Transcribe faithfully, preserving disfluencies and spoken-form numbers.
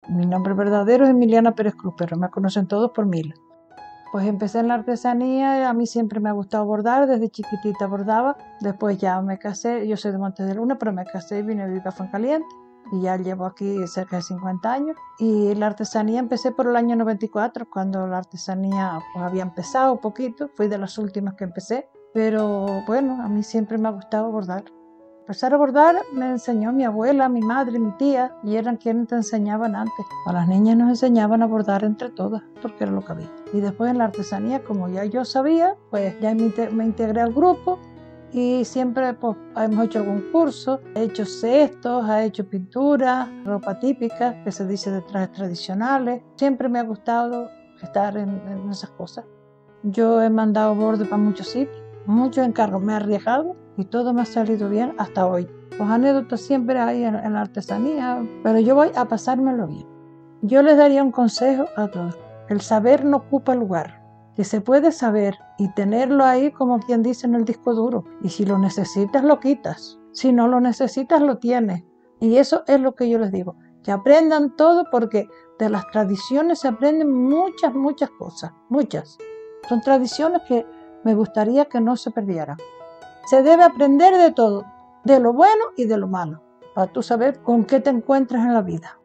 Mi nombre verdadero es Emiliana Pérez Cruz, pero me conocen todos por Mila. Pues empecé en la artesanía, a mí siempre me ha gustado bordar, desde chiquitita bordaba. Después ya me casé, yo soy de Montes de Luna, pero me casé y vine a vivir a Fuencaliente. Y ya llevo aquí cerca de cincuenta años. Y la artesanía empecé por el año noventa y cuatro, cuando la artesanía pues, había empezado un poquito. Fui de las últimas que empecé. Pero bueno, a mí siempre me ha gustado bordar. Empezar a bordar me enseñó mi abuela, mi madre, mi tía, y eran quienes te enseñaban antes. A las niñas nos enseñaban a bordar entre todas, porque era lo que había. Y después en la artesanía, como ya yo sabía, pues ya me integré al grupo y siempre pues, hemos hecho algún curso, he hecho cestos, he hecho pintura, ropa típica, que se dice de trajes tradicionales. Siempre me ha gustado estar en, en esas cosas. Yo he mandado borde para muchos sitios, muchos encargos, me he arriesgado y todo me ha salido bien hasta hoy. Pues anécdotas siempre hay en, en la artesanía, pero yo voy a pasármelo bien. Yo les daría un consejo a todos. El saber no ocupa lugar, que se puede saber y tenerlo ahí como quien dice en el disco duro. Y si lo necesitas, lo quitas. Si no lo necesitas, lo tienes. Y eso es lo que yo les digo, que aprendan todo porque de las tradiciones se aprenden muchas, muchas cosas, muchas. Son tradiciones que me gustaría que no se perdieran. Se debe aprender de todo, de lo bueno y de lo malo, para tú saber con qué te encuentras en la vida.